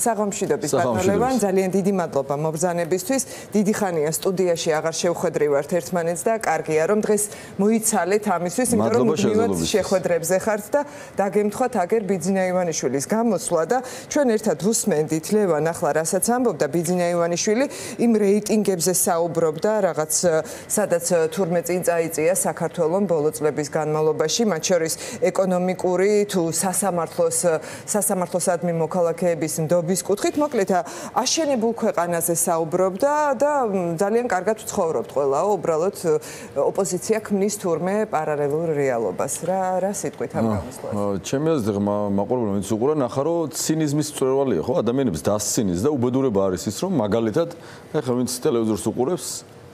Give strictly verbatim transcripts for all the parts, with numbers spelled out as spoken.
საღამშვიდობის ბატონებან, ძალიან დიდი მადლობა მობრძანებისთვის. დიდი ხანია სტუდიაში აღარ შევხვედრი ვართ ერთმანეთს და კარგია რომ დღეს მოიცალეთ ამისთვის, იმიტომ რომ მუდმივად შეხვედრებზე ხართ და დაგემთხოთ აგერ ბიძინა ივანიშვილის გამოსვლა და ჩვენ ერთად ვუსმენდით ლევან ახლა რასაც ამბობდა ბიძინა ივანიშვილი იმ რეიტინგებზე საუბრობდა რაღაც სადაც თურმე წინ წაიწია საქართველოს ბოლო წლების განმავლობაში, მათ შორის ეკონომიკური თუ სასამართლოს სასამართლოსადმი მოქალაქეების ნდობის კუთხით, მოკლედ აშენებულ ქვეყანაზე საუბრობდა და ძალიან კარგად ვცხოვრობთ ყველაო, უბრალოდ ოპოზიცია ქმნის თურმე პარალელურ რეალობას. რა რა სიტყვით ამ გამოსვლაზე? ჩემი აზრით მაყურებელმა ვინც უყურა ნახა რომ ცინიზმის მწვერვალია ხო ადამიანებს დასცინის და უბედურება არის ის რომ მაგალითად ეხლა ვინც ტელევიზორს უყურებს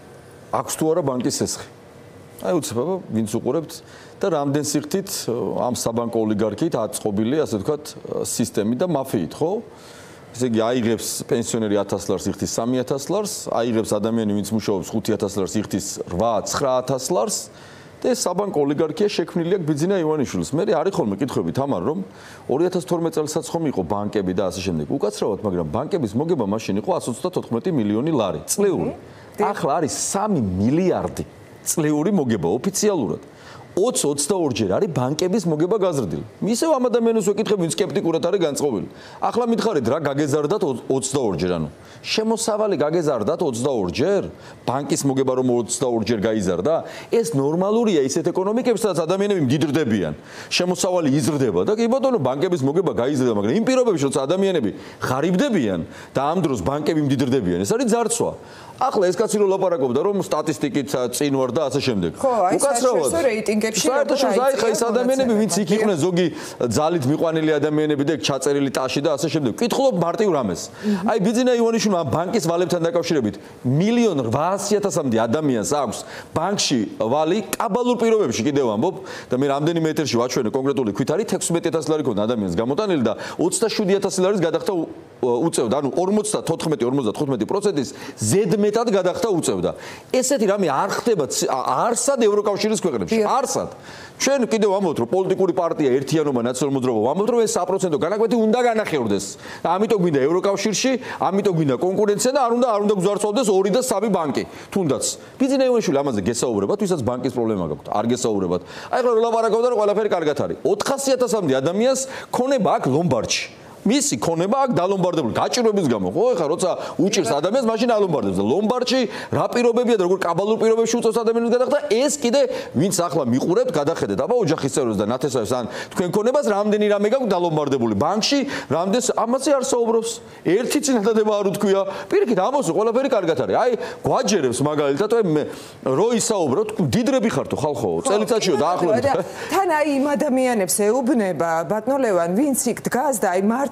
აქვს თუ არა ბანკის სესხი. აი უცებ ვინც უყურებთ და რამდენ სიხთით ამ საბანკო ოლიგარქიით აწყობილი ასე ვთქვათ სისტემით და მაფიით ხო? ესე იგი აიღებს პენსიონერი ათას ლარს იხდის სამი ათას ლარს, აიღებს ადამიანი ვინც მუშაობს ხუთი ათას ლარს იხდის რვა ცხრა ათას ლარს და ეს საბანკო ოლიგარქია შექმნილი აქვს ბიძინა ივანიშვილის. მე არის ხოლმე კითხვები თამარ რომ ორი ათას თორმეტ წელსაც ხომ იყო ბანკები და ასე შემდეგ. უკაცრავად, მაგრამ ბანკების მოგება მაშინ იყო εκατს ოცდათოთხმეტი მილიონი ლარი წლიური. ახლა არის სამი მილიარდი წლიური მოგება ოფიციალურად. ოცი ოცდაორი ჯერ არის ბანკების მოგება გაზრდილი. ისევ ამ ადამიანებს ვეკითხები, ვინც სკეპტიკურად არის განწყობილი. ახლა მითხარით რა გაგეზარდათ ოცდაორი ჯერ, ანუ შემოსავალი გაგეზარდათ ოცდაორი ჯერ? ბანკის მოგება რომ ოცდაორი ჯერ გაიზარდა? ეს ნორმალურია ისეთ ეკონომიკებში, სადაც ადამიანები მდიდრდებიან. შემოსავალი იზრდება და კი ბატონო, ბანკების მოგება გაიზრდება, მაგრამ იმ პირობებში, როცა ადამიანები ღარიბდებიან და ამ დროს ბანკები მდიდრდებიან, ეს არის ძარცვა. ახლა ეს კაცი რო ლაპარაკობდა რომ სტატისტიკით წინ ვარ და ასე შემდეგ. უკაცრავად რეიტინგებში საერთოდ აი ხა ეს ადამიანები ვინც იქ იყვნენ ზოგი ძალით მიყვანილი ადამიანები და ჩაწერილი ტაში და ასე შემდეგ. კითხულობ მარტივ რამეს. აი ბიძინა ივანიშვილმა ბანკის ვალებთან დაკავშირებით მილიონ რვაასი ათასამდე ადამიანს აქვს ბანკში ვალი კაბალურ პირობებში კიდევ ამბობ და მე რამდენიმე ეთერში ვაჩვენე კონკრეტული ქვითარი ექვსმეტი ათასი ლარი ქონდა ადამიანს გამოტანილი და ოცდაშვიდი ათასი ლარის გადახდა უწევდა, ანუ ორმოცდათოთხმეტი ორმოცდათხუთმეტი პროცენტის ზედმეტად გადახდა უწევდა. ესეთი რამე არ ხდება არსად ევროკავშირის ქვეყნებში. არსად. ჩვენ კიდევ ვამბობთ რომ პოლიტიკური პარტია ერთიანობა ნაციონალურ მოძრაობა ვამბობთ რომ ეს საპროცენტო განაკვეთი უნდა განახორდეს. ამიტომ გვინდა ევროკავშირში, ამიტომ გვინდა კონკურენცია და არ უნდა არ უნდა გზარცვალდეს ორი და სამი ბანკი. თუნდაც ბიძინა ივანიშვილი ამაზე გესაუბრებათ, ვისაც ბანკის პრობლემა გაქვთ. არ გესაუბრებათ. აი ხო ლაპარაკობდა რომ ყველაფერი კარგად არის. ოთხასი ათასამდე ადამიანს ქონება აქვს ლომბარდში. მისი ქონება აქ დალომბარდებული გაჭირვების გამო ხო ეხლა როცა უჭირს ადამიანს მაშინ ალომბარდებს და ლომბარდში რა პირობებია და როგორ კაბალურ პირობებში უწევს ადამიანებს გადახდა ეს კიდე ვინც ახლა მიყურებთ გადახედეთ აბა ოჯახის წევრებს და ნათესავებს ან თქვენ ქონებას რამდენი რამე გაქვთ დალომბარდებული ბანკში რამდენს ამაზე არ საუბრობს ერთი წინადადება არ უთქვია პირიქით ამოსო ყველაფერი კარგად არის აი გვაჯერებს მაგალითად მე რო ისაუბროთ დიდრები ხართო ხალხო წელიწადშიო დაახლოებით თან აი იმ ადამიანებს ეუბნება ბატონო ლევან ვინც იქ დგას და აი მართ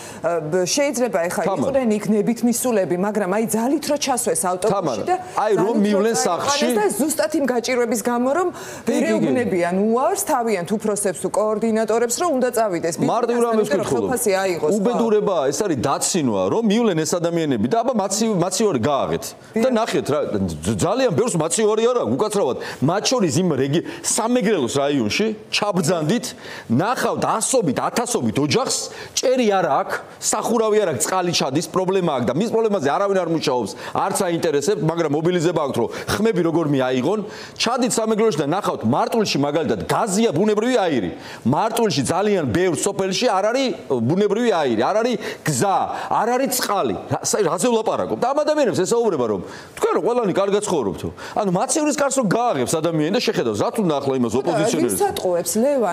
შეიძლება ეხა იყვნენ იქ ნებითმისულები, მაგრამ აი ძალით რო ჩასვეს ავტობუსში და აი რომ მივლენ სახლში და ზუსტად იმ გაჭირვების გამო რომ ვერ ეუბნებიან უარს თავიანთ უფროსებს თუ კოორდინატორებს რომ უნდა წავიდეს. მარტივ რამეს ვკითხულობ. უბედურება ეს არის დაცინვა რომ მივლენ ეს ადამიანები და აბა მაცივარი გააღეთ. და ნახეთ რა ძალიან ბევრს მაცივარი არ აქვს უკაცრავად. მათ შორის იმ სამეგრელოს რაიონში ჩაბრძანდით ნახავთ ასობით ათასობით ოჯახს ჭერი არ აქვს, სახურავი არ აქვს, წყალი ჩადის, პრობლემა აქვს და მის პრობლემაზე არავინ არ მუშაობს, არც აინტერესებს, მაგრამ მობილიზება აქვს, რომ ხმები როგორ მიაიღონ. ჩადით სამეგრელოში და ნახავთ, მარტვილში მაგალითად გაზია ბუნებრივი აირი. მარტვილში ძალიან ბევრ სოფელში არ არის ბუნებრივი აირი, არ არის გზა, არ არის წყალი. რაზე ვლაპარაკობ? და ამ ადამიანებს ესაუბრება რომ თქვენ რო ყველანი კარგად ცხოვრობთო. ანუ მაცივრის კარს რო გააღებს ადამიანი და შეხედავს, რა თუნდა ახლა იმას ოპოზიციონერებს. ვის ატყუებს ლევან?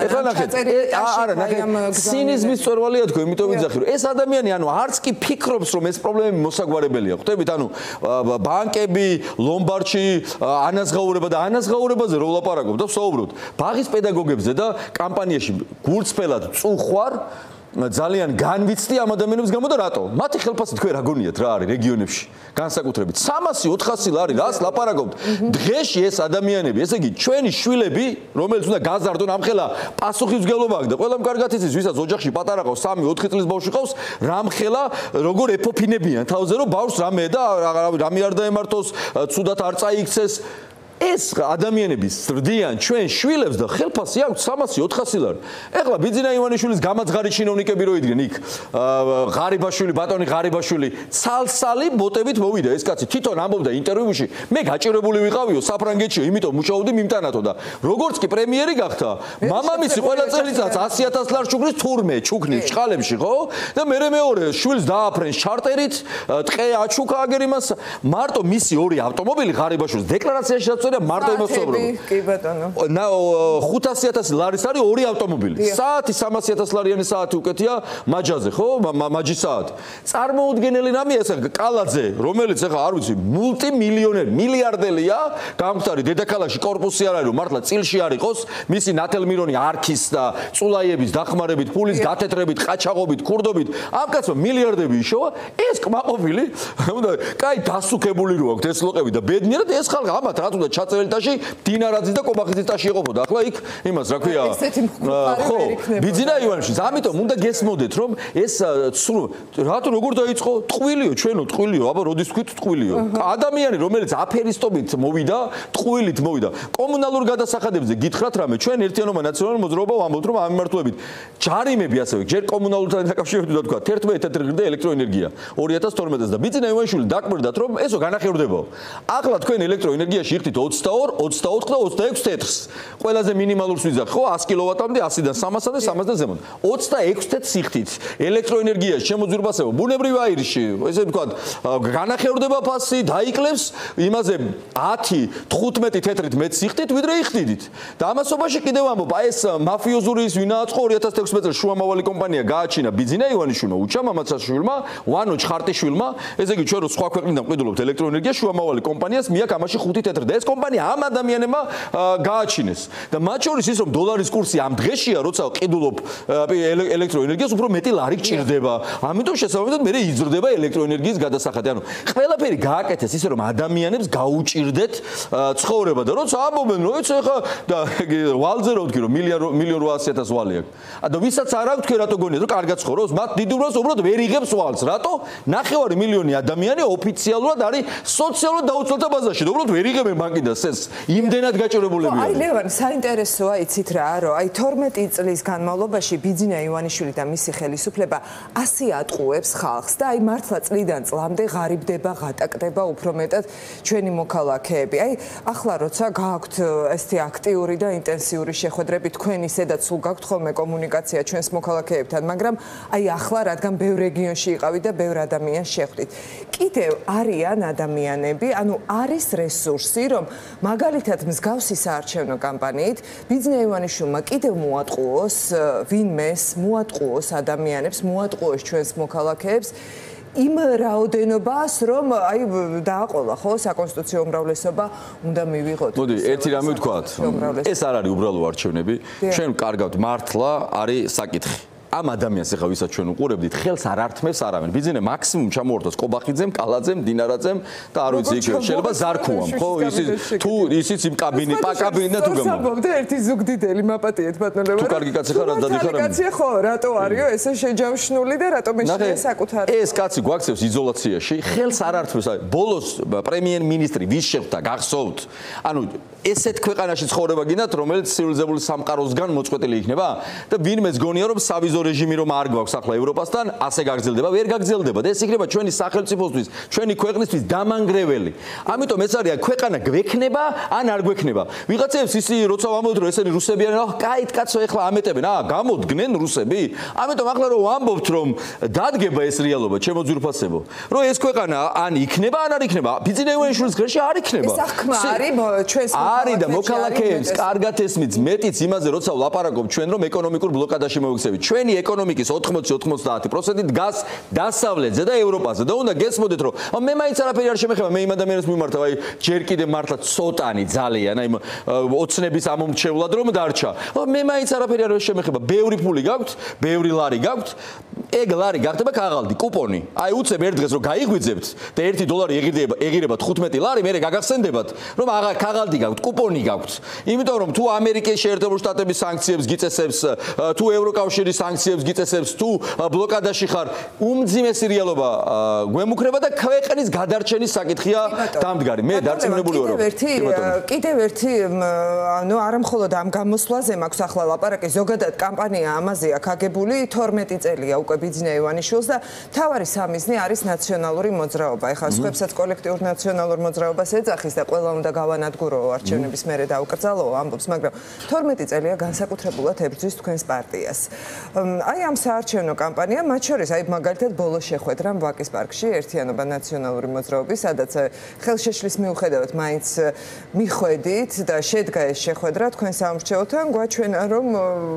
არა, ნახეთ, სინიზმის მწვერვალია თქვენ იმიტომ ვიძახი რომ ეს ადამიანი ანუ არც კი ფიქრობს რომ ეს პრობლემები მოსაგვარებელია ხვდებით ანუ ბანკები ლომბარდში ანაზღაურება და ანაზღაურებაზე რო ვლაპარაკობ და ვსაუბრობთ ბაღის პედაგოგებზე და კამპანიაში გულწრფელად წუხვარ ძალიან განვიცდი ამ ადამიანებს გამო და რატო? მათი ხელფასი თქვენ რა გონიათ რა არის რეგიონებში განსაკუთრებით სამასი ოთხასი ლარი რას ლაპარაკობთ დღეში ეს ადამიანები ესე იგი ჩვენი შვილები რომელიც უნდა გაზარდონ ამხელა პასუხისმგებლობა აქვს და ყველამ კარგად იცის ვისაც ოჯახში პატარა ყავს სამი ოთხი წლის ბავშვი ყავს რამხელა როგორ ეფოფინებიან თავზე რომ ბავშვს რამე და რამე არ დაემართოს ცუდად არ წაიქცეს ეს ადამიანები სრდიან ჩვენ შვილებს და ხელფასი აქვს სამასი ოთხასი ლარი. ეხლა ბიძინა ივანიშვილის გამაძღარი ჩინოვნიკები რო იდგენ იქ ღარიბაშვილი ბატონი ღარიბაშვილი ცალსალი ბოტებით მოვიდა ეს კაცი თვითონ ამბობდა ინტერვიუში მე გაჭირებული ვიყავიო საფრანგეთში იმიტომ მუშაობდი მიმტანათო და როგორც კი პრემიერი გახდა მამამისი ყველა წელიწადს ასი ათას ლარს ჩუქნის თურმე ჩუქნის ჭყალებში ხო და მერე მეორე შვილს დააფრენს ჩარტერით ტყე აჩუქა აგერ იმას მარტო მისი ორი ავტომობილი ღარიბაშვილის დეკლარაციაში და მარტო იმას ვსაუბრობ. კი ბატონო. ხუთასი ათასი ლარის არის ორი ავტომობილი. საათი სამასი ათას ლარიანი საათი უკეთია მაჯაზე, ხო? მაჯის საათი. წარმოუდგენელი რამეა ეს კალაძე, რომელიც ახლა არ ვიცი, მულტიმილიონერი, მილიარდელია, გამხდარი დედაქალაქში კორპუსი არ არის, რომ მართლა წილში არ იყოს, მისი ნათელმირონი არქის და წულაიების დახმარებით, ფულის გათეთრებით, ყაჩაღობით, ქურდობით, ამ კაცმა მილიარდები იშოვა, ეს კმაყოფილი, უნდა კაი დასუქებული რო აქვს ეს ლოყები და ბედნიერად ეს ხალხი ამათ რა თუნდა ჩაწერილი ტაში დინარაძის და კობახიძის ტაში ეყოფოდა. ახლა იქ იმას რა ქვია? ხო, ბიძინა ივანიშვილს, ამიტომ უნდა გესმოდეთ, რომ ეს რატო როგორ დაიწყო? ტყუილიო, ჩვენო ტყუილიო, აბა როდის თქვით ტყუილიო? ადამიანი, რომელიც აფერისტობით მოვიდა, ტყუილით მოვიდა. კომუნალურ გადასახადებებზე გითხრათ რამე, ჩვენ ერთიანობა ნაციონალური მოძრაობა ვამბობთ, რომ ამ მიმართულებით ჯარიმები ასევე, ჯერ კომუნალურთან დაკავშირებით უნდა თქვა, თერთმეტი თეთრიღრდა ელექტროენერგია ორი ათას თორმეტი წელს და ბიძინა ივანიშვილი დაკვირდათ, რომ ესო განახევრდებაო. ახლა თქვენ ელექტროენერგიაში იხდით ოცდაორი, ოცდაოთხი და ოცდაექვსი თეთრს. ყველაზე მინიმალურს ვიზახ, ხო, ასი კილოვატამდე, ასიდან სამასამდე, სამასდან ზემოთ. ოცდაექვსი თეთრს იხდით ელექტროენერგიაში შემოძვირვასებო. ბუნებრივ აირში, ესე ვთქვათ, განახევრდება ფასი, დაიკლებს იმაზე ათი, თხუთმეტი თეთრით მეც იხდით, ვიდრე იხდიდით. და ამასობაში კიდევ ამბობ, აი ეს მაფიოზური ის ვინააწყო ორი ათას თექვსმეტ წელს შუამავალი კომპანია გააჩინა ბიძინა ივანიშვილმა, უჩა მამაცაშვილმა, ვანო ჩხარტიშვილმა, ესე იგი ჩვენ რო სხვა ქვეყნიდან ყიდულობთ ელექტროენერგიას, შუამავალი კომპანიას მიაქვს ამაში ხუთი თეთრი და ეს კომპანია ამ ადამიანებმა გააჩინეს. და მათ შორის ის რომ დოლარის კურსი ამ დღეშია, როცა ყიდულობ ელექტროენერგიას, უფრო მეტი ლარი გჭირდება. ამიტომ შესაბამისად მე იზრდება ელექტროენერგიის გადასახადი. ანუ ყველაფერი გააკეთეს ისე რომ ადამიანებს გაუჭირდეთ ცხოვრება და როცა ამბობენ რომ ეს ახლა და ვალზე რო ვთქვი რომ მილიონ რვაასი ათას ვალი აქვს. და ვისაც არ აქვს თქვენ რატო გონიათ რომ კარგად ცხოვრობს? მათ დიდ უმრავლესობას უბრალოდ ვერ იღებს ვალს. რატო? ნახევარი მილიონი ადამიანი ოფიციალურად არის სოციალურ დაუცველთა ბაზაში. და უბრალოდ ვერ იღებენ ბანკიდან სენს. იმდენად გაჭირებულები არის. აი ლევან, საინტერესოა იცით რა, რომ აი თორმეტი წლის განმავლობაში ბიძინა ივანიშვილი და მისი ხელისუფლება ასე ატყუებს ხალხს და აი მართლა წლიდან წლამდე ღარიბდება, ღატაკდება უფრო მეტად ჩვენი მოქალაქეები. აი ახლა როცა გააქვთ ესეთი აქტიური და ინტენსიური შეხვედრები თქვენ ისედაც სულ გაქვთ ხოლმე კომუნიკაცია ჩვენს მოქალაქეებთან, მაგრამ აი ახლა რადგან ბევრ რეგიონში იყავით და ბევრ ადამიანს შეხვდით. კიდევ არიან ადამიანები, ანუ არის რესურსი, რომ მაგალითად მსგავსი საარჩევნო კამპანიით ბიძინა ივანიშვილმა კიდევ მოატყუოს ვინმეს, მოატყუოს ადამიანებს, მოატყუოს ჩვენს მოქალაქეებს იმ რაოდენობას, რომ აი დააყოლა ხო საკონსტიტუციო უმრავლესობა უნდა მივიღოთ. მოდი, ერთი რამე ვთქვათ. ეს არ არის უბრალო არჩევნები. ჩვენ კარგავთ მართლა არის საკითხი. ამ ადამიანს ახლა ვისაც ჩვენ უყურებდით, ხელს არ ართმევს არავინ. ბიძინა მაქსიმუმ ჩამოართვას კობახიძემ, კალაძემ, დინარაძემ და არ ვიცი იქ შეიძლება ზარქუამ, ხო? ისიც თუ ისიც იმ კაბინეტ, პაკაბინეტ თუ გამო. საბობდა ერთი ზუგდიდელი მაპატიეთ ბატონებო. თუ კარგი კაცი ხარ, დადიხარ. კაცი ხო, რატო არისო ესე შეჯავშნული და რატო მეშინია საკუთარი. ეს კაცი გვაქცევს იზოლაციაში, ხელს არ ართმევს. ბოლოს პრემიერ-მინისტრი ვის შეხვდა, გახსოვთ? ანუ ესეთ ქვეყანაში ცხოვრება გინდათ, რომელიც ცივილიზებული სამყაროსგან მოწყვეტილი იქნება და ვინმეც გონია რომ სავიზო რეჟიმი რომ არ გვაქვს ახლა ევროპასთან, ასე გაგრძელდება, ვერ გაგრძელდება და ეს იქნება ჩვენი სახელმწიფოსთვის, ჩვენი ქვეყნისთვის დამანგრეველი. ამიტომ ეს არის ქვეყანა გვექნება, ან არ გვექნება. ვიღაცებს ისი როცა ვამბობთ რომ ესენი რუსები არიან, აჰ, კაით კაცო, ეხლა ამეტებენ, აა, გამოდგნენ რუსები. ამიტომ ახლა რომ ვამბობთ რომ დადგება ეს რეალობა, ჩემო ძვირფასებო, რომ ეს ქვეყანა ან იქნება, ან არ იქნება. ბიძინა ივანიშვილის ღერში არ იქნება. ეს აღქმა არის ჩვენს არის და მოქალაქეებს კარგად ესმის მეტიც იმაზე როცა ვლაპარაკობ ჩვენ რომ ეკონომიკურ ბლოკადაში მოვიქცევით. ჩვენი ეკონომიკის ოთხმოცი ოცდაათი პროცენტი დგას დასავლეთზე და ევროპაზე და უნდა გესმოდეთ რომ მე მაინც არაფერი არ შემეხება მე იმ ადამიანებს მიმართავ აი ჯერ კიდე მართლა ცოტანი ძალიან აი ოცნების ამომრჩევლად რომ დარჩა მე მაინც არაფერი არ შემეხება ბევრი ფული გაქვთ ბევრი ლარი გაქვთ ეგ ლარი გახდება ქაღალდი, კუპონი. აი უცებ ერთ დღეს რომ გაიღვიძებთ და ერთი დოლარი ეღირდება, ეღირება თხუთმეტი ლარი, მერე გაგახსენდებათ, რომ აღა ქაღალდი გაქვთ, კუპონი გაქვთ. იმიტომ რომ თუ ამერიკის შეერთებული შტატების სანქციებს გიწესებს, თუ ევროკავშირის სანქციებს გიწესებს, თუ ბლოკადაში ხარ, უმძიმესი რეალობა გვემუქრება და ქვეყნის გადარჩენის საკითხია დამდგარი. მე დარწმუნებული ვარ, რომ კიდევ ერთი ანუ არა მხოლოდ ამ გამოსვლაზე მაქვს ახლა ლაპარაკი, ზოგადად კამპანია ამაზეა გაგებული თორმეტი წელია უკვე ბიძინა ივანიშვილს და მთავარი სამიზნე არის ნაციონალური მოძრაობა. ეხლა სხვებსაც კოლექტიურ ნაციონალურ მოძრაობას ეძახის და ყველა უნდა გავანადგურო არჩევნების მერე დაუკრძალო ამბობს, მაგრამ თორმეტი წელია განსაკუთრებულად ებრძვის თქვენს პარტიას. აი ამ საარჩევნო კამპანია მათ შორის აი მაგალითად ბოლო შეხვედრა ვაკის პარკში ერთიანობა ნაციონალური მოძრაობის, სადაც ხელშეშლის მიუხედავად მაინც მიხვედით და შედგა ეს შეხვედრა თქვენ საამრჩევლთან, გვაჩვენა რომ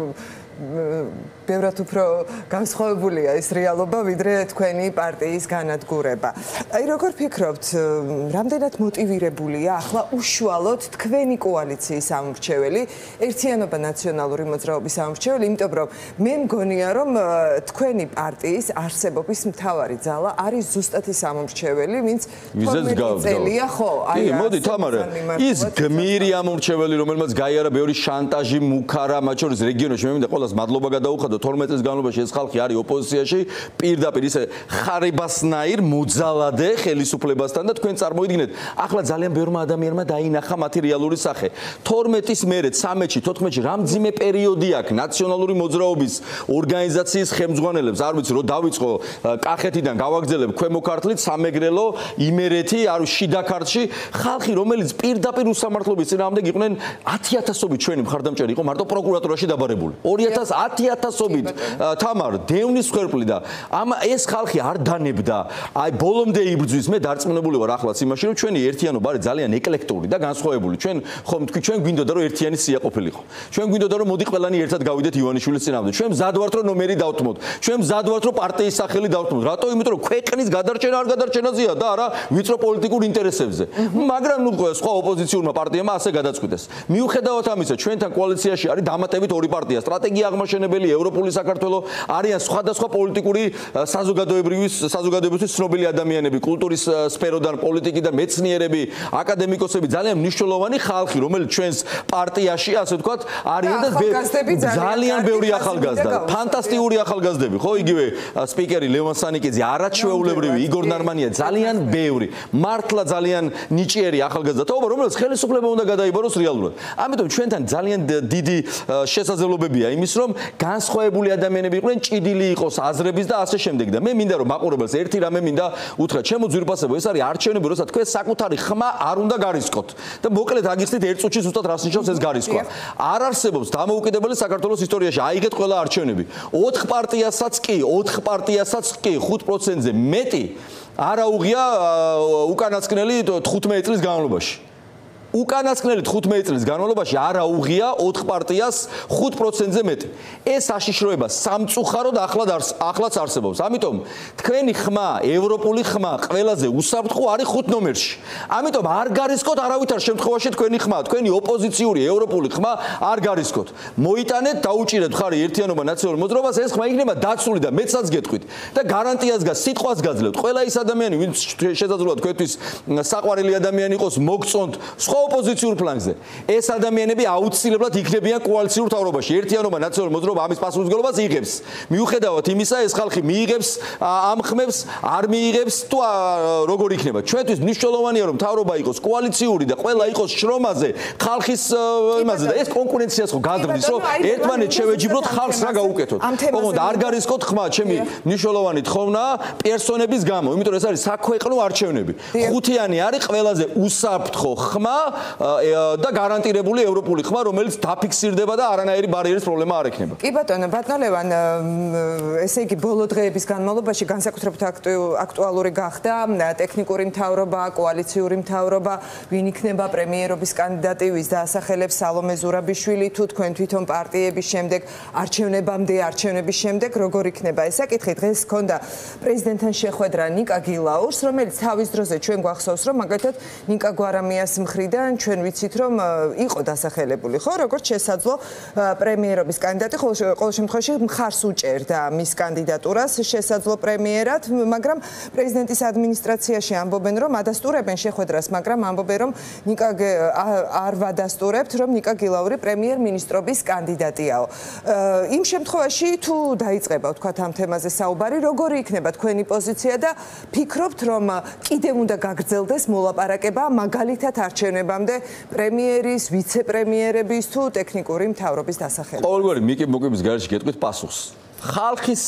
ბევრად უფრო განსხვავებულია ეს რეალობა, ვიდრე თქვენი პარტიის განადგურება. აი როგორ ფიქრობთ, რამდენად მოტივირებულია ახლა უშუალოდ თქვენი კოალიციის ამორჩეველი, ერთიანობა ნაციონალური მოძრაობის ამორჩეველი, იმიტომ რომ მე მგონია რომ თქვენი პარტიის არსებობის მთავარი ძალა არის ზუსტად ის ამორჩეველი, ვინც თორმეტი წელია, ხო, აი მოდი თამარა, ის გმირი ამორჩეველი, რომელმაც გაიარა ბევრი შანტაჟი, მუქარა, მათ შორის რეგიონებში, მე მინდა ყველას მადლობა გადაუხადო თორმეტ წლის განმავლობაში ეს ხალხი არის ოპოზიციაში, პირდაპირ ისე ხარებასნაირ მოძალადე ხელისუფლებასთან და თქვენ წარმოიდგინეთ, ახლა ძალიან ბევრმა ადამიანმა დაინახა მათი რეალური სახე. თორმეტის მერე ცამეტში, თოთხმეტში რამძიმე პერიოდი აქვს ნაციონალური მოძრაობის ორგანიზაციის ხელმძღვანელებს, არ ვიცი, რომ დავიწყო კახეთიდან გავაგრძელებ ქვემო ქართლით, სამეგრელო, იმერეთი, არ შიდა ქართლში, ხალხი რომელიც პირდაპირ უსამართლობის წინააღმდეგ იყვნენ ათი ათასობით ჩვენი მხარდამჭერი იყო მარტო პროკურატურაში დაბარებული. ორი ათი ათასობით თამარ დევნის ხერფლი და ამ ეს ხალხი არ დანებდა. აი ბოლომდე იბრძვის, მე დარწმუნებული ვარ ახლაც იმაში, რომ ჩვენი ერთიანობა არის ძალიან ეკლექტური და განსხვავებული. ჩვენ ხომ თქვი ჩვენ გვინდოდა რომ ერთიანი სია ყოფილიყო. ჩვენ გვინდოდა რომ მოდი ყველანი ერთად გავიდეთ ივანიშვილის წინააღმდეგ. ჩვენ მზად ვართ რომ ნომერი დავთმოთ. ჩვენ მზად ვართ რომ პარტიის სახელი დავთმოთ. რატო? იმიტომ რომ ქვეყნის გადარჩენა არ გადარჩენაზეა და არა ვიწრო პოლიტიკურ ინტერესებზე. მაგრამ ნუ სხვა ოპოზიციურმა პარტიებმა ასე გადაწყვიტეს. მიუხედავად ამისა, ჩვენთან კოალიციაში არის დამატებით ორი პარტია, სტრატეგია აღმაშენებელი, ევროპული საქართველო, არიან სხვადასხვა პოლიტიკური საზოგადოებრივი საზოგადოებრივი ცნობილი ადამიანები, კულტურის სფეროდან, პოლიტიკიდან, მეცნიერები, აკადემიკოსები, ძალიან მნიშვნელოვანი ხალხი, რომელიც ჩვენს პარტიაში, ასე ვთქვათ, არიან და ძალიან ბევრი ახალგაზრდა, ფანტასტიკური ახალგაზრდები, ხო, იგივე სპიკერი ლევან სანიკიძე, არაჩვეულებრივი, იგორ ნარმანია, ძალიან ბევრი, მართლა ძალიან ნიჭიერი ახალგაზრდაობა, რომელიც ხელისუფლება უნდა გადაიბაროს რეალურად. ამიტომ ჩვენთან ძალიან დიდი შესაძლებლობებია იმის, რომ განსხვავებული ადამიანები იყვნენ, ჭიდილი იყოს აზრების და ასე შემდეგ და მე მინდა რომ მაყურებელს ერთი რამე მინდა უთხრა, ჩემო ძვირფასებო, ეს არის არჩევნები, როცა თქვენ საკუთარი ხმა არ უნდა გარისკოთ და მოკლედ აგიხსნით ერთ წუთში ზუსტად რას ნიშნავს ეს გარისკვა. არ არსებობს დამოუკიდებელი საქართველოს ისტორიაში, აიგეთ ყველა არჩევნები. ოთხ პარტიასაც კი, ოთხ პარტიასაც კი ხუთ პროცენტზე მეტი არ აუღია უკანასკნელი თხუთმეტი წლის განმავლობაში. უკანასკნელი თხუთმეტი წლის განმავლობაში არ აუღია ოთხ პარტიას ხუთ პროცენტზე მეტი. ეს აშიშროება სამწუხაროდ ახლად ახლაც არსებობს. ამიტომ თქვენი ხმა, ევროპული ხმა, ყველაზე უსაფრთხო არის ხუთ ნომერში. ამიტომ არ გარისკოთ არავითარ შემთხვევაში თქვენი ხმა, თქვენი ოპოზიციური ევროპული ხმა არ გარისკოთ. მოიტანეთ, დაუჭირეთ ხარი ერთიანობა ნაციონალურ მოძრაობას, ეს ხმა იქნება დაცული და მეცაც გეტყვით და გარანტიას გას, სიტყვას გაძლევთ. ყველა ის ადამიანი, ვინც შესაძლოა თქვენთვის საყვარელი ადამიანი იყოს, მოგწონთ ოპოზიციურ ფლანგზე. ეს ადამიანები აუცილებლად იქნებიან კოალიციურ მთავრობაში. ერთიანობა ნაციონალური მოძრაობა ამის პასუხისმგებლობას იღებს. მიუხედავად იმისა, ეს ხალხი მიიღებს ამ ხმებს, არ მიიღებს თუ როგორ იქნება. ჩვენთვის მნიშვნელოვანია რომ მთავრობა იყოს კოალიციური და ყველა იყოს შრომაზე, ხალხის იმაზე და ეს კონკურენციას ხო გადრდის, რომ ერთმანეთს შევეჯიბროთ, ხალხს რა გაუკეთოთ. ოღონდ არ გარისკოთ ხმა, ჩემი მნიშვნელოვანი თხოვნაა პერსონების გამო, იმიტომ რომ ეს არის საქვეყნო არჩევნები. ხუთიანი არის ყველაზე უსაფრთხო ხმა და გარანტირებული ევროპული ხმა, რომელიც დაფიქსირდება და არანაირი ბარიერის პრობლემა არ ექნება. კი ბატონო, ბატონო ლევან, ესე იგი ბოლო დღეების განმავლობაში განსაკუთრებით აქტუალური გახდა ტექნიკური მთავრობა, კოალიციური მთავრობა, ვინ იქნება პრემიერობის კანდიდატი, ვის დაასახელებს სალომე ზურაბიშვილი, თუ თქვენ თვითონ პარტიების შემდეგ, არჩევნებამდე, არჩევნების შემდეგ, როგორ იქნება ეს საკითხი. დღეს ჰქონდა პრეზიდენტთან შეხვედრა ნიკა გილაურს, რომელიც თავის დროზე ჩვენ გვახსოვს, რომ მაგალითად ნიკა გვარამიას მხრიდან დროიდან ჩვენ ვიცით რომ იყო დასახელებული ხო როგორც შესაძლო პრემიერობის კანდიდატი ყოველ შემთხვევაში მხარს უჭერდა მის კანდიდატურას შესაძლო პრემიერად მაგრამ პრეზიდენტის ადმინისტრაციაში ამბობენ რომ ადასტურებენ შეხვედრას მაგრამ ამბობენ რომ ნიკა არ ვადასტურებთ რომ ნიკა გილაური პრემიერ-მინისტრობის კანდიდატიაო იმ შემთხვევაში თუ დაიწყება ვთქვათ ამ თემაზე საუბარი როგორი იქნება თქვენი პოზიცია და ფიქრობთ რომ კიდევ უნდა გაგრძელდეს მოლაპარაკება მაგალითად არჩევნებამდე პრემიერის ვიცე-პრემიერების თუ ტექნიკური მთავრობის დასახელება ყოველგვარი მიკი მოკების გარეშე გეტყვით პასუხს ხალხის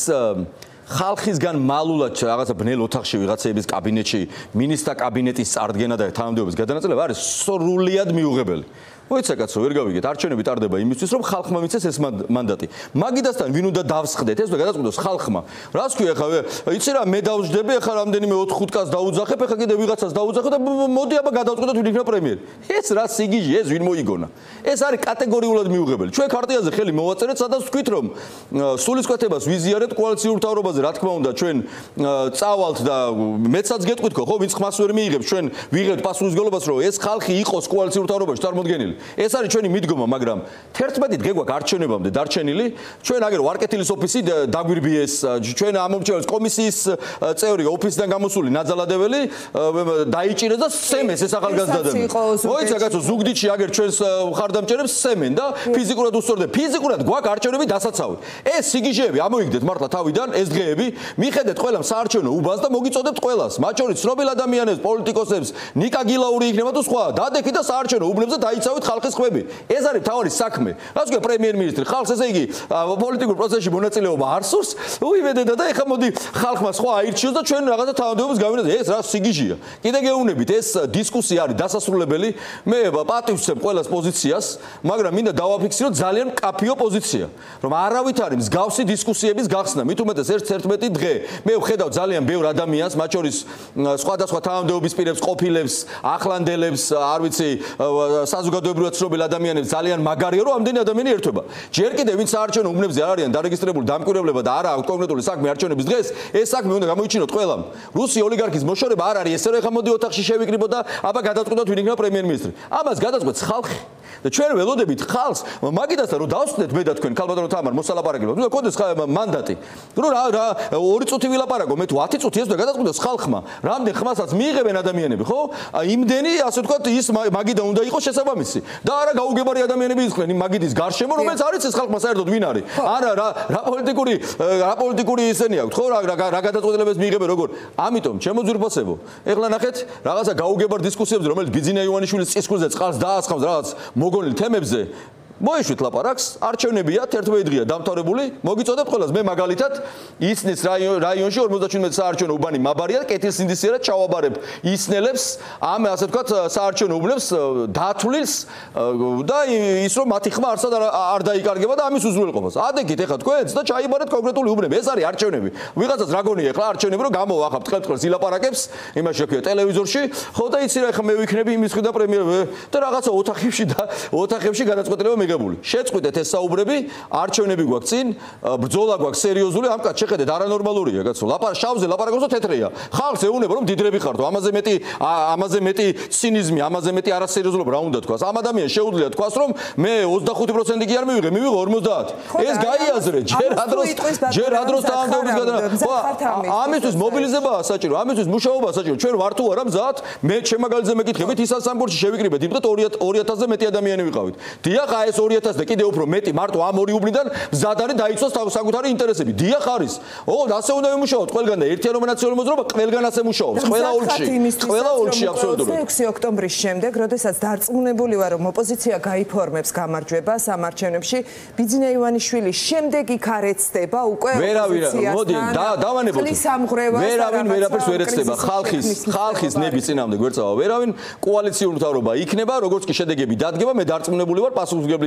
ხალხისგან მალულად რაღაცა ბნელ ოთახში ვიღაცების კაბინეტში მინისტრთა კაბინეტის წარდგენა და თანამდებობის გადანაწილება არის სრულიად მიუღებელი მოიცა კაცო ვერ გავიგეთ არჩევნები ტარდება იმისთვის რომ ხალხმა მიცეს ეს მანდატი მაგიდასთან ვინ უნდა დავსხდეთ ეს უნდა გადაწყვიტოს ხალხმა რას ქვია ხა იცი რა მე დავждები ახლა რამდენიმე ოთხ ხუთ კაცს დაუძახებ ახლა კიდე ვიღაცას დაუძახებ და მოდი აბა გადავწყვიტოთ ვინ იქნება პრემიერი ეს რა სიგიჟე ეს ვინ მოიგონა ეს არის კატეგორიულად მიუღებელი ჩვენ ქარტიაზე ხელი მოვაწერეთ სადაც ვთქვით რომ სულისკვეთებას ვიზიარებთ კოალიციურ მთავრობაზე რა თქმა უნდა ჩვენ წავალთ და მეცაც გეტყვით ხო ვინც ხმას ვერ მიიღებს ჩვენ ვიღებთ პასუხისმგებლობას რომ ეს ხალხი იყოს კოალიციურ მთავრობაში წარმოდგენილი ეს არის ჩვენი მიდგომა, მაგრამ თერთმეტით გეგვაქვს არჩევნებამდე დარჩენილი. ჩვენ აგერ ვარკეთილის ოფისი დაგვირბიეს, ჩვენ ამომრჩევლის კომისიის წევრი ოფისიდან გამოსული ნაძალადებელი დაიჭირეს და სემეს ეს ახალგაზრდები. მოიცა კაცო, ზუგდიდში აგერ ჩვენს ხარდამჭერებს სემენ და ფიზიკურად უსწორდება. ფიზიკურად გვაქვს არჩევნები დასაცავი. ეს სიგიჟეები ამოიგდეთ მართლა თავიდან ეს დღეები, მიხედეთ ყველამ საარჩევნო უბანს და მოგიწოდებთ ყველას. მათ შორის ცნობილ ადამიანებს, პოლიტიკოსებს, ნიკა გილაური იქნება თუ სხვა. დადექით და საარჩევნო უბნებზე დაიცავით ხალხის ხვები. ეს არის თავარი საქმე. რას ქვია პრემიერ-მინისტრი? ხალხს ესე იგი პოლიტიკურ პროცესში მონაწილეობა არ სურს. უიმედედა და ეხა მოდი ხალხმა სხვა აირჩიოს და ჩვენ რაღაცა თავდადებას გავინახოთ. ეს რა სიგიჟეა. კიდე გეუბნებით, ეს დისკუსია არის დასასრულებელი. მე პატივს ვცემ ყველას პოზიციას, მაგრამ მინდა დავაფიქსიროთ ძალიან მკაფიო პოზიცია, რომ არავით არის მსგავსი დისკუსიების გახსნა. მით უმეტეს ერთ-ერთი დღე მე ვხედავ ძალიან ბევრ ადამიანს, მათ შორის სხვადასხვა თანამდებობის პირებს, ყოფილებს, ახლანდელებს, არ ვიცი, საზოგადოებრივად ცნობილ ადამიანებს ძალიან მაგარია რომ ამდენი ადამიანი ერთვება. ჯერ კიდევ ვინც საარჩევნო უბნებზე არ არიან დარეგისტრირებული დამკვირვებლება და არა აქვს კონკრეტული საქმე არჩევნების დღეს, ეს საქმე უნდა გამოიჩინოთ ყველამ. რუსი ოლიგარქის მოშორება არ არის ესე რომ ეხა მოდი ოთახში შევიკრიბო და აბა გადაწყვეტოთ ვინ იქნება პრემიერ-მინისტრი. ამას გადაწყვეტს ხალხი. და ჩვენ ველოდებით ხალხს მაგიდასთან რომ დავსვდეთ მე და თქვენ ქალბატონო თამარ მოსალაპარაკებლად. უნდა გქონდეს მანდატი. რომ რა რა ორი წუთი ვილაპარაკო, მე თუ ათი წუთი ეს უნდა გადაწყვეტოს ხალხმა. რამდენ ხმასაც მიიღებენ ადამიანები, ხო? იმდენი ასე ვთქვათ ის მაგიდა უნდა იყოს შესაბამისი. და არა გაუგებარი ადამიანები იყვნენ იმ მაგიდის გარშემო, რომელიც არის ეს ხალხმა საერთოდ ვინ არის? არა რა რა პოლიტიკური რა პოლიტიკური ისენი აქვს, ხო? რა რა გადაწყვეტილებას მიიღებენ როგორ? ამიტომ ჩემო ძვირფასებო, ეხლა ნახეთ რაღაცა გაუგებარ დისკუსიებზე, რომელიც ბიძინა ივანიშვილის წისქვილზე წყალს დაასხამს რაღაც მოგონილ თემებზე. მოიშვით ლაპარაკს, არჩევნებია, თერთმეტი დღეა დამთავრებული, მოგიწოდებთ ყველას. მე მაგალითად ისნის რაიონში ორმოცდაშვიდმეტი საარჩევნო უბანი მაბარია, კეთილსინდისიერად ჩავაბარებ ისნელებს, ამ ასე ვთქვათ, საარჩევნო უბნებს დათვლილს და ის რომ მათი ხმა არსად არ დაიკარგება და ამის უზრუნველყოფას. ადეკით ეხლა თქვენც და ჩაიბარეთ კონკრეტული უბნები. ეს არის არჩევნები. ვიღაცას რა გონია ეხლა არჩევნები რომ გამოვახავთ ტყეპტყელს ილაპარაკებს, იმაში აქვია ტელევიზორში, ხო და იცი რა ეხლა მე ვიქნები იმის ხვდა პრემიერ და რაღაცა ოთახებში და ოთახებში გადაწყვეტილება შეწყვიტეთ ეს საუბრები, არჩევნები გვაქვს წინ, ბრძოლა გვაქვს სერიოზული, ამ კაც შეხედეთ, არანორმალურია, კაცო. ლაპარ შავზე ლაპარაკობს და თეთრია. ხალხს ეუბნება რომ დიდრები ხართ, ამაზე მეტი ამაზე მეტი ცინიზმი, ამაზე მეტი არასერიოზულობა რა უნდა თქვას. ამ ადამიანს შეუძლია თქვას რომ მე ოცდახუთი პროცენტი კი არ მივიღე, მივიღე ორმოცდაათი. ეს გაიაზრე, ჯერ ადროს ჯერ ადროს თანამდებობის გადანა. ამისთვის მობილიზებაა საჭირო, ამისთვის მუშაობაა საჭირო. ჩვენ ვარ თუ არა მზად, მე ჩემ მაგალითზე მეკითხებით, ისა სამბორში შევიკრიბეთ, იმდროთ ორი ათასზე მეტი ადამიანი ვიყავით. დიახ, ეს ორი ათასი და კიდე უფრო მეტი მარტო ამ ორი უბნიდან მზად არის დაიცვას საკუთარი ინტერესები. დიახ არის. ოღონდ ასე უნდა ვიმუშაოთ ყველგან და ერთიანობა ნაციონალური მოძრაობა ყველგან ასე მუშაობს. ყველა ოლქში. ყველა ოლქში აბსოლუტურად. ექვსი ოქტომბრის შემდეგ, როდესაც დარწმუნებული ვარ რომ ოპოზიცია გაიფორმებს გამარჯვებას ამ არჩევნებში, ბიძინა ივანიშვილი შემდეგ იქ არ ეცდება უკვე ოპოზიციასთან. მოდი, დავანებოთ. ვერავინ ვერაფერს ვერ ეცდება. ხალხის ხალხის ნების წინამდე გვერდსავა ვერავინ კოალიციურ მთავრობა იქნება, როგორც კი შედეგები დადგება, მე დარწმუნებული ვარ პასუხისმგებლი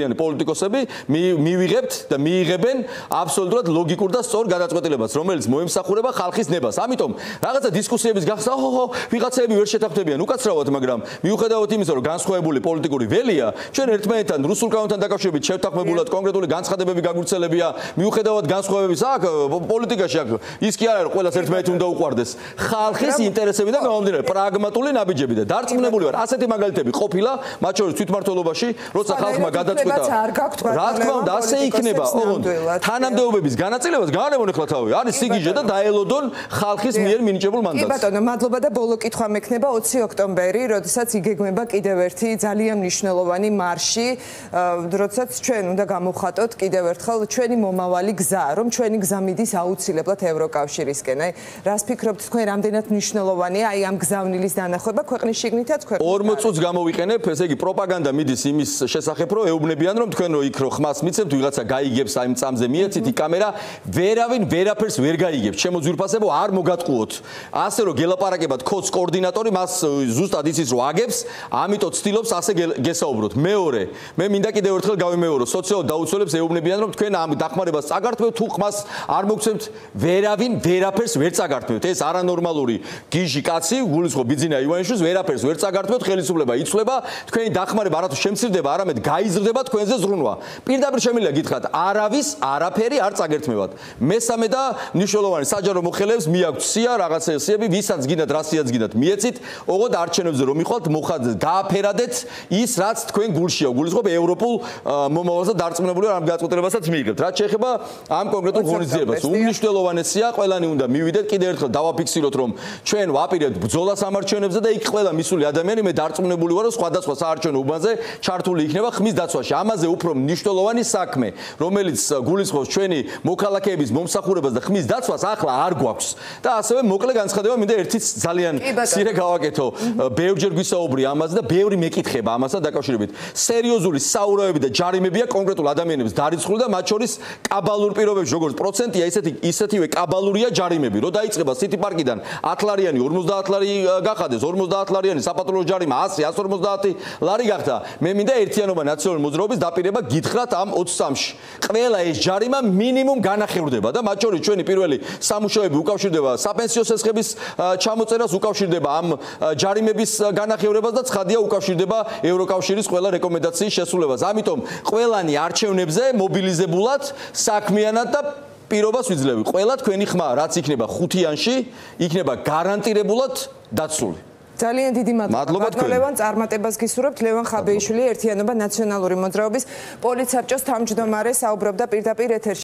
მდიდარიანი პოლიტიკოსები მივიღებთ და მიიღებენ აბსოლუტურად ლოგიკურ და სწორ გადაწყვეტილებას, რომელიც მოემსახურება ხალხის ნებას. ამიტომ რაღაცა დისკუსიების გახსნა, ოჰო, ვიღაცები ვერ შეთანხმდებიან უკაცრავად, მაგრამ მიუხედავად იმისა, რომ განსხვავებული პოლიტიკური ველია, ჩვენ ერთმანეთთან რუსულ კანონთან დაკავშირებით შევთანხმებულად კონკრეტული განცხადებები გაგვირცელებია, მიუხედავად განსხვავების აქ პოლიტიკაში აქ ის კი არა, რომ ყველას ერთმანეთი უნდა უყვარდეს. ხალხის ინტერესებიდან გამომდინარე, პრაგმატული ნაბიჯები და დარწმუნებული ვარ, ასეთი მაგალითები ყოფილა, მათ შორის თვითმმართველობაში, როცა ხალხმა გადაწყვეტა. რა თქმა უნდა, ასე იქნება. ოღონდ თანამდებობების განაწილებას განემონ ახლა თავი. არის სიგიჟე და დაელოდონ ხალხის მიერ მინიჭებულ მანდატს. კი ბატონო, მადლობა და ბოლო კითხვა მექნება ოცი ოქტომბერი, როდესაც იგეგმება კიდევ ერთი ძალიან მნიშვნელოვანი მარში, როდესაც ჩვენ უნდა გამოვხატოთ კიდევ ერთხელ ჩვენი მომავალი გზა, რომ ჩვენი გზა მიდის აუცილებლად ევროკავშირისკენ. აი, რას ფიქრობთ თქვენ, რამდენად მნიშვნელოვანია აი ამ გზავნილის დანახება ქვეყნის შიგნითაც ქვეყნის ორმოც წუთს გამოვიყენებ, ესე იგი პროპაგანდა მიდის იმის შესახებ, რომ ეუბნებიან, რომ თქვენ რო იქ რო ხმას მიცემთ, ვიღაცა გაიგებს აი წამზე მიეცით, იქ კამერა ვერავინ ვერაფერს ვერ გაიგებს. ჩემო ძვირფასებო, არ მოგატყუოთ. ასე რომ გელაპარაკებათ კოდს კოორდინატორი, მას ზუსტად იცის რომ აგებს, ამიტომ ცდილობს ასე გესაუბროთ. მეორე, მე მინდა კიდევ ერთხელ გავიმეორო, სოციალურ დაუცველებს ეუბნებიან, რომ თქვენ ამ დახმარებას წაგართმევთ, თუ ხმას არ მოგცემთ, ვერავინ ვერაფერს ვერ წაგართმევთ. ეს არანორმალური გიჟი კაცი, გულისხმობ ბიძინა ივანიშვილს, ვერაფერს ვერ წაგართმევთ, ხელისუფლება იცვლება, თქვენი დახმარება არათუ შემცირდება, არამედ გაიზრდება თქვენზე ზრუნვა. პირდაპირ შემიძლია გითხრათ, არავის არაფერი არ წაგერთმევათ. მესამე და მნიშვნელოვანი საჯარო მოხელეებს მიაქვთ სია, რაღაცა სიები, ვისაც გინდათ, რა სიაც გინდათ, მიეცით, ოღონდ არჩევნებზე რომ მიხვალთ, მოხადეთ, გააფერადეთ ის, რაც თქვენ გულშია. გულისხმობ ევროპულ მომავალზე დარწმუნებული ვარ, ამ გადაწყვეტილებასაც მიიღებთ. რაც შეეხება ამ კონკრეტულ ღონისძიებას, უმნიშვნელოვანესია, ყველანი უნდა მივიდეთ, კიდევ ერთხელ დავაფიქსიროთ, რომ ჩვენ ვაპირებთ ბრძოლას ამ არჩევნებზე და იქ ყველა მისული ადამიანი მე დარწმუნებული ვარ, რომ სხვადასხვა საარჩევნო უბანზე ჩართული იქნება ხმის დაცვაში. ამაზე უფრო მნიშვნელოვანი საქმე, რომელიც გულისხმობს ჩვენი მოქალაქეების მომსახურებას და ხმის დაცვას ახლა არ გვაქვს. და ასევე მოკლე განცხადება მინდა ერთიც ძალიან მცირე გავაკეთო. ბევრჯერ გვისაუბრი ამაზე და ბევრი მეკითხება ამასთან დაკავშირებით. სერიოზული საურავები და ჯარიმებია კონკრეტულ ადამიანებს დარიცხული და მათ შორის კაბალურ პირობებში, როგორც პროცენტია, ისეთი ისეთივე კაბალურია ჯარიმები. რო დაიწყება City Park-დან ათლარიანი ორმოცდაათ ლარი გახადეს, ორმოცდაათ ლარიანი საპატრულო ჯარიმა ასი ათს ორმოცდაათი ლარი გახდა. მე მინდა ერთიანობა ნაციონალური მოძრაობის დაპირება გითხრათ ამ ოცდაათში. ყველა ეს ჯარიმა მინიმუმ განახევრდება და მათ შორის ჩვენი პირველი სამუშაოები უკავშირდება საპენსიო სესხების ჩამოწერას, უკავშირდება ამ ჯარიმების განახევრებას და ცხადია უკავშირდება ევროკავშირის ყველა რეკომენდაციის შესრულებას. ამიტომ ყველანი არჩევნებზე მობილიზებულად, საქმიანად და პირობას ვიძლევი. ყველა თქვენი ხმა, რაც იქნება ხუთიანში, იქნება გარანტირებულად დაცული. ძალიან დიდი მადლობა. ლევან წარმატებას გისურვებთ. ლევან ხაბეიშვილი, ერთიანობა ნაციონალური მოძრაობის პოლიტსაბჭოს თავმჯდომარე, საუბრობდა პირდაპირ ეთერში.